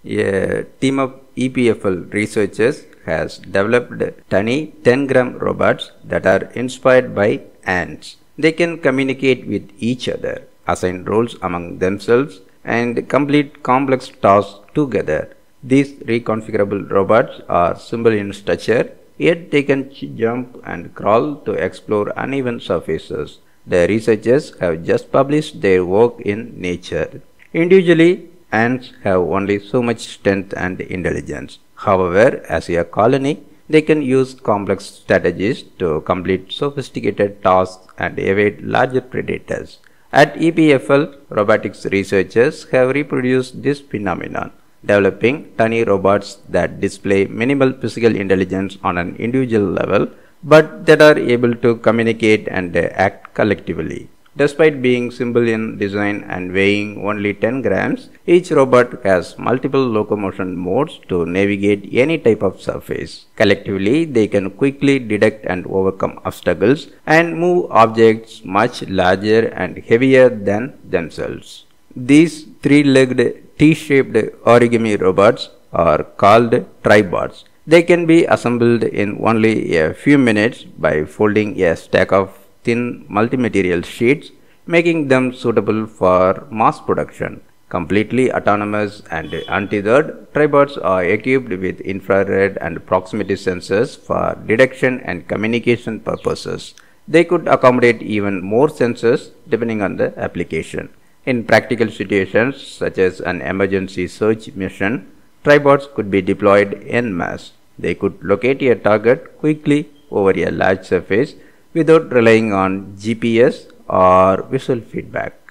A team of EPFL researchers has developed tiny 10-gram robots that are inspired by ants. They can communicate with each other, assign roles among themselves, and complete complex tasks together. These reconfigurable robots are simple in stature, yet they can jump and crawl to explore uneven surfaces. The researchers have just published their work in Nature. Individually, ants have only so much strength and intelligence. However, as a colony, they can use complex strategies to complete sophisticated tasks and evade larger predators. At EPFL, robotics researchers have reproduced this phenomenon, developing tiny robots that display minimal physical intelligence on an individual level, but that are able to communicate and act collectively. Despite being simple in design and weighing only 10 grams, each robot has multiple locomotion modes to navigate any type of surface. Collectively, they can quickly detect and overcome obstacles and move objects much larger and heavier than themselves. These three-legged T-shaped origami robots are called Tribots. They can be assembled in only a few minutes by folding a stack of thin multimaterial sheets, making them suitable for mass production. Completely autonomous and untethered, Tribots are equipped with infrared and proximity sensors for detection and communication purposes. They could accommodate even more sensors depending on the application. In practical situations such as an emergency search mission, Tribots could be deployed en masse. They could locate a target quickly over a large surface without relying on GPS or visual feedback.